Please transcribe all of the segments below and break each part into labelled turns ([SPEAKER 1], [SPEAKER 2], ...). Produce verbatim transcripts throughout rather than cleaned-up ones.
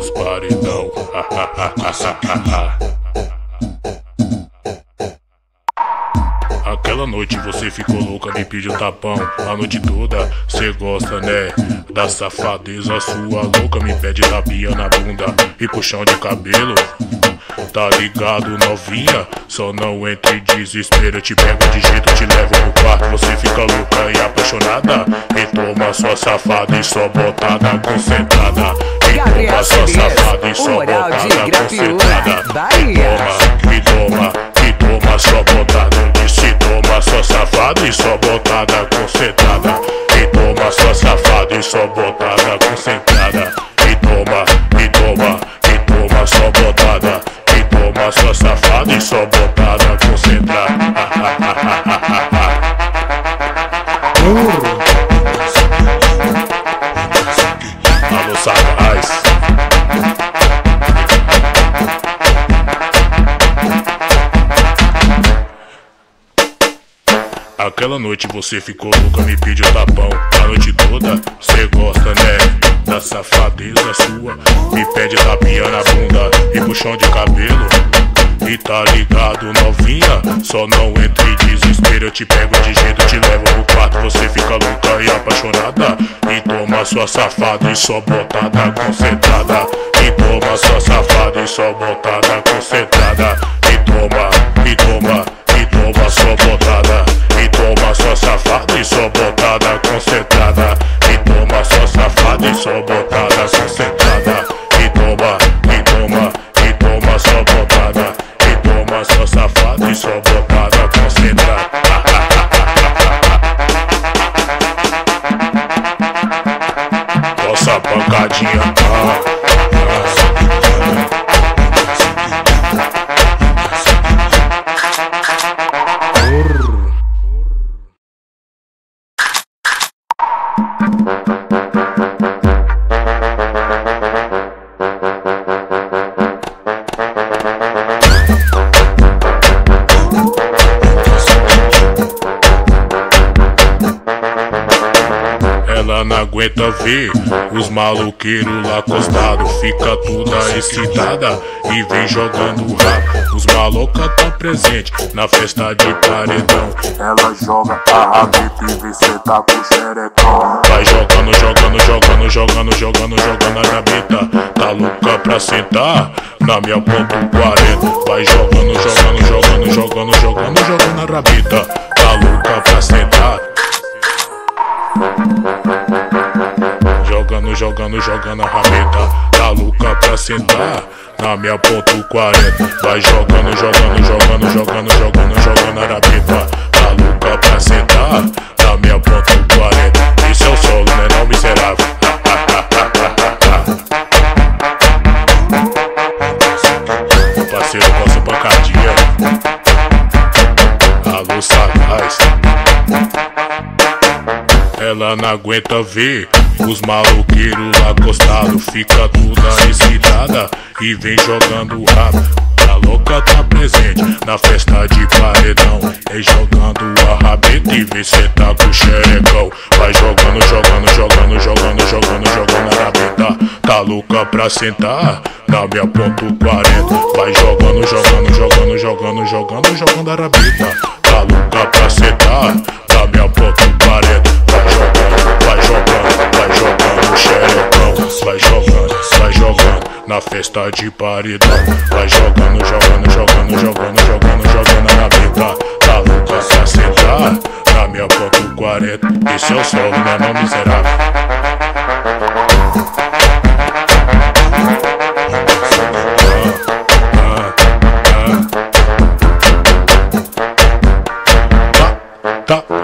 [SPEAKER 1] dos paredão. Aquela noite você ficou louca, me pediu tapão. A noite toda cê gosta, né? Da safadeza sua louca. Me pede tapinha na bunda e puxão de cabelo. Tá ligado, novinha? Só não entre em desespero. Eu te pego de jeito, te levo pro quarto. Você fica louca e apaixonada. E toma sua safada e só botada concentrada. E toma sua safada e só botada concentrada. E toma, e toma, e toma só botada. Eu disse toma sua safada e só botada concentrada. E toma sua safada e só botada concentrada. E toma, e toma, e toma só botada. E toma sua safada e só botada concentrada. Alô, Sagaz. Aquela noite você ficou louca, me pediu tapão. A noite toda cê gosta, né? Da safadeza sua. Me pede tapinha na bunda e puxão de cabelo. E tá ligado, novinha? Só não entre em desespero. Eu te pego de jeito, te levo pro quarto. Você fica louca e apaixonada. E toma sua safada e só botada concentrada. E toma sua safada e só botada concentrada. E toma, e toma, e toma só botada. E toma sua safada e só botada concentrada. E toma sua safada e só botada concentrada. E toma, e toma, e toma só botada. E toma sua safada e só botada concentrada. Nossa pancadinha, ah, ah. Ela não aguenta ver os maloqueiros lá acostado. Fica toda excitada e vem jogando rabo. Os maloca tá presente na festa de paredão.
[SPEAKER 2] Ela joga a rabeta e vê cê tá com o xerecão.
[SPEAKER 1] Vai jogando, jogando, jogando, jogando, jogando, jogando a rabeta. Tá louca pra sentar na minha ponto quarenta. Vai jogando, jogando, jogando, jogando, jogando, jogando a rabeta. Tá louca pra sentar. Jogando, jogando, jogando a rabeta. Tá louca pra sentar na minha ponto quarenta. Vai jogando, jogando, jogando, jogando, jogando, jogando a rabeta. Tá louca pra sentar na minha ponto quarenta. Isso é o solo, né, não, miserável? O parceiro gosta pancadinha. Alô, Sagaz. Ela não aguenta ver os maloqueiros lá acostado. Fica toda excitada e vem jogando rabo. A louca tá presente na festa de paredão. É jogando a rabeta e vê cê tá com o xerecão. Vai jogando, jogando, jogando, jogando, jogando, jogando a rabeta. Tá louca pra sentar na minha ponto quarenta. Vai jogando, jogando, jogando, jogando, jogando, jogando a rabeta. Tá louca pra sentar na minha ponto quarenta. Vai jogando, vai jogando, vai jogando o xerecão. Vai jogando, vai jogando na festa de paredão. Vai jogando, jogando, jogando, jogando, jogando, jogando a rabeta. Tá louca pra sentar na minha ponto quarenta. Esse é o solo, né, não, miserável? Ah, ah, ah. Tá, tá.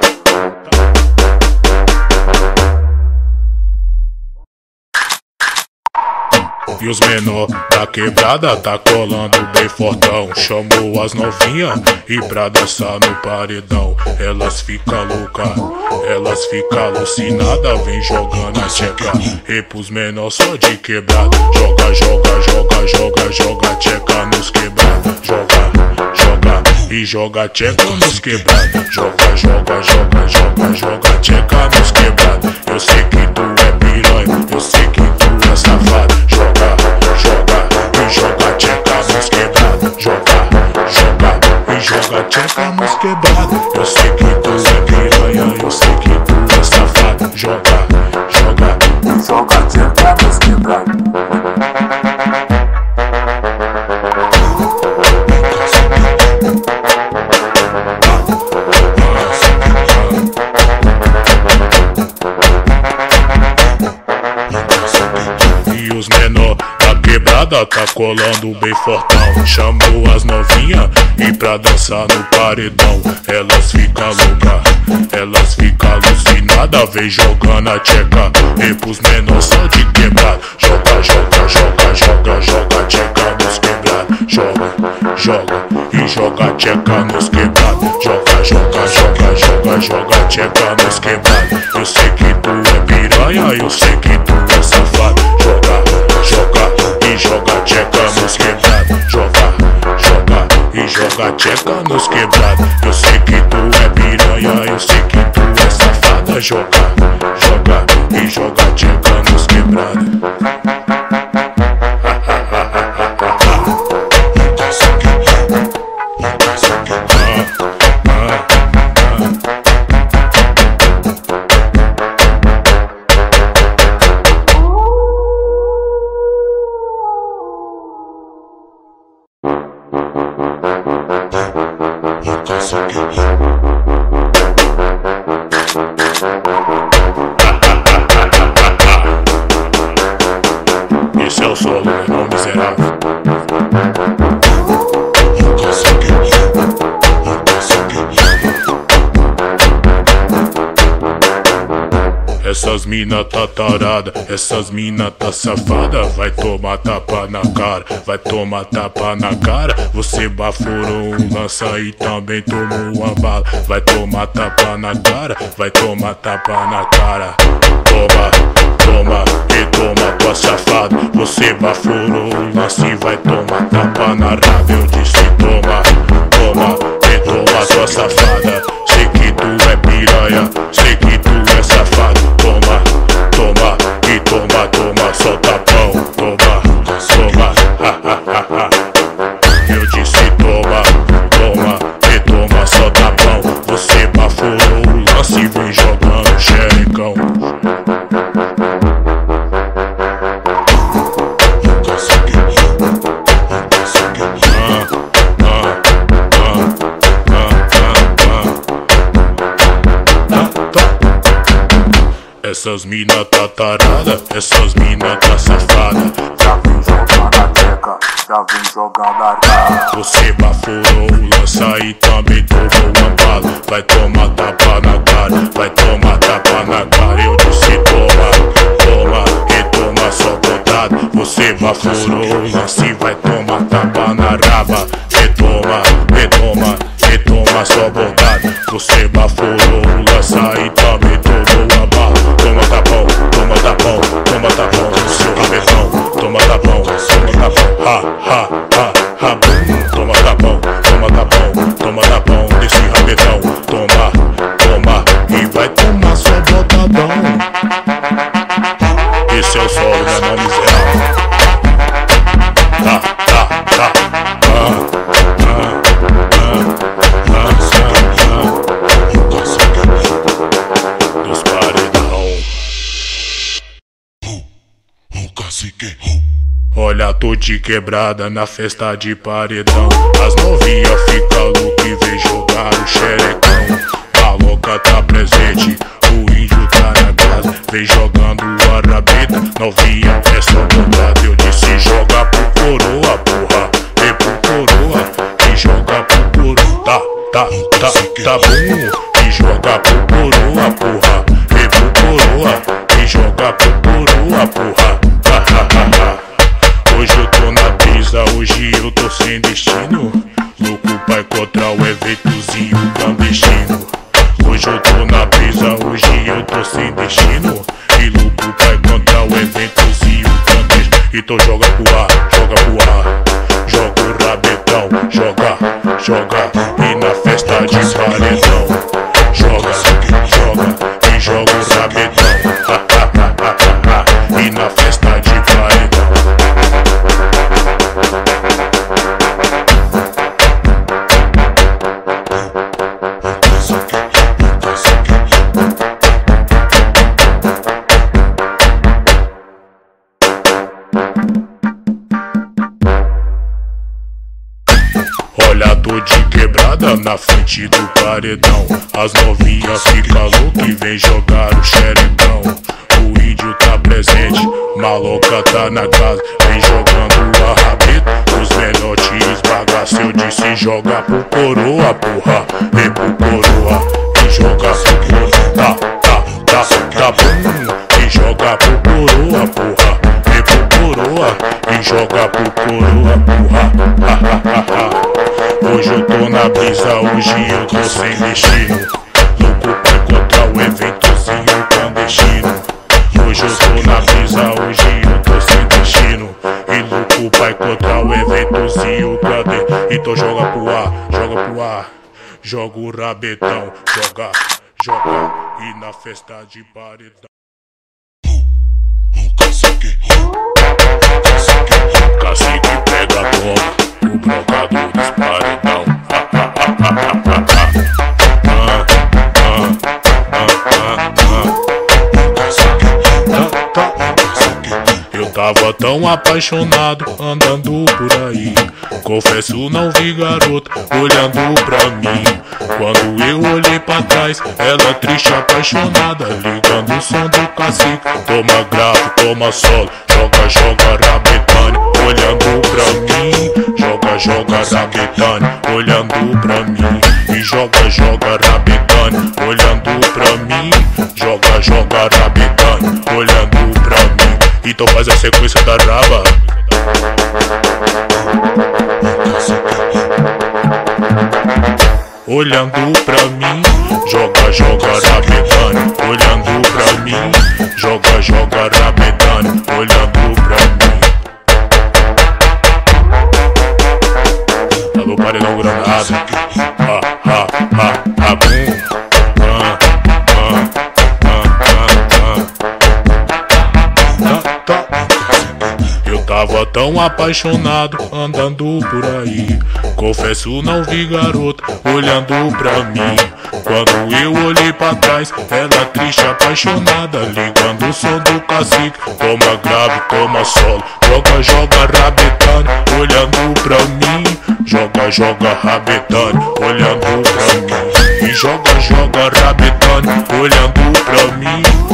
[SPEAKER 1] E os menor da quebrada tá colando bem fortão. Chamou as novinha e pra dançar no paredão. Elas ficam louca, elas ficam alucinadas. Vem jogando a tcheca e pros menor só de quebrada. Joga, joga, joga, joga, joga tcheca nos quebrados. Joga, joga e joga tcheca nos quebrados. Joga, joga, joga, joga, joga tcheca nos quebrados. Eu sei que tu é piranha, eu sei que tu é safado. Joga, quebrados. Eu sei que tu é piranha, eu sei que tu é safado. Joga, joga,
[SPEAKER 2] joga tcheca nos quebrados.
[SPEAKER 1] E os menor da quebrada tá colando bem fortão. Chamou as novinha e pra dançar no paredão. Elas ficam louca, elas ficam alucinadas. Vem jogando a tcheca e pros menor só de quebrada. Joga, joga, joga, joga, joga tcheca nos quebrados. Joga, joga e joga tcheca nos quebrados. Joga, joga, joga, joga, joga tcheca nos quebrados. Eu sei que tu é piranha, eu sei que tu é safado. Joga, joga e joga tcheca nos quebrados. Joga, joga e joga tcheca nos quebrados. Eu sei que tu é piranha, eu sei que tu é safada. Joga, joga e joga tcheca nos quebrados. Esse é o solo, não miserável. Essas mina tá tarada, essas mina tá safada. Vai tomar tapa na cara, vai tomar tapa na cara. Você baforou um lança e também tomou uma bala. Vai tomar tapa na cara, vai tomar tapa na cara. Toma, toma e toma tua safada. Você baforou um lance e vai tomar tapa na raba. Eu disse toma, toma e toma tua safada. Sei que tu é piranha, sei que tu é safado. Toma, toma e toma, toma, solta pão. Toma, toma, ha ha ha ha. Eu disse toma, toma e toma, solta pão. Você baforou o lance e vem jogando xerecão. Essas mina tá tarada, essas mina tá safada.
[SPEAKER 2] Já vem jogando a tcheca, já vem jogando a raba.
[SPEAKER 1] Você baforou o lança e também tomou uma bala. Vai tomar tapa na cara, vai tomar tapa na cara. Eu disse toma, toma e toma só contato. Você baforou o lance e vai tomar tapa na raba. E toma, e toma, e toma só bondade. Você baforou o lança e também tomou uma bala. Toma tapão, toma tapão, toma tapão no seu rabetão. Toma tapão, toma tapão, ha, ha, ha, ha, bum. Toma tapão, toma tapão, toma tapão desse rabetão. Toma, toma e vai tomar só botadão. Esse é o solo, meu nome miserável. Tá, tá, tá, ah, ah, ah, ah, ah. Dos paredão. Kassick. Olha, tô de quebrada na festa de paredão. As novinha fica louca e vem jogar o xerecão. A louca tá presente, o índio tá na casa. Vem jogando a rabeta, novinha é só bondade. Eu disse joga pro coroa, porra, e pro coroa. E joga pro coroa, tá, tá, tá, tá bom. E joga pro coroa, porra, e pro coroa. E joga pro coroa, porra, ha, ha, ha, ha. Hoje eu tô na brisa, hoje eu tô sem destino. Louco pra encontrar o eventozinho clandestino. Hoje eu tô na brisa, hoje eu tô sem destino. E louco pra encontrar o eventozinho clandestino. Então joga pro ar, joga pro ar. Joga o rabetão, joga, joga. E na festa de paredão. Joga, joga e joga o rabetão. Ha, ha, ha, ha, ha. E na festa de paredão. frente do paredão. As novinhas fica louca e vem jogar o xeretão. O índio tá presente, maloca tá na casa, vem jogando a rabeta. Os menor te esbagaça, eu disse joga pro coroa, porra. Vem pro coroa e joga pro coroa. Tá, tá, tá, tá bom. E joga pro coroa, porra. Vem pro coroa e joga pro coroa, porra. Ha, ha, ha, ha. Hoje eu tô na brisa, hoje eu tô sem destino. Louco pra encontrar o eventozinho clandestino. Hoje eu tô na brisa, hoje eu tô sem destino. E louco pra encontrar o eventozinho clandestino. Então joga pro ar, joga pro ar. Joga o rabetão, joga, joga. E na festa de paredão. Kassick pega a Tome, o brocador dos paredão. Eu tava tão apaixonado andando por aí. Confesso não vi garota olhando pra mim. Quando eu olhei pra trás, ela triste apaixonada, ligando o som do Kassick. Toma grave, toma solo, joga, joga rabetane, olhando pra mim. Joga, joga rabetane, olhando pra mim. E joga, joga rabetane, olhando pra mim. Joga, joga rabetane, olhando pra mim. Então faz a sequência da raba. Olhando pra mim, joga, joga rabetane, olhando pra mim. Joga, joga rabetane, olhando pra mim. Alô, Paredão Granada. Ha, ha, ha, ha, bum. Tava tão apaixonado andando por aí. Confesso não vi garota olhando pra mim. Quando eu olhei pra trás, ela triste apaixonada, ligando o som do Kassick. Toma grave, toma solo, joga, joga rabetane, olhando pra mim. Joga, joga rabetane, olhando pra mim. E joga, joga rabetane, olhando pra mim.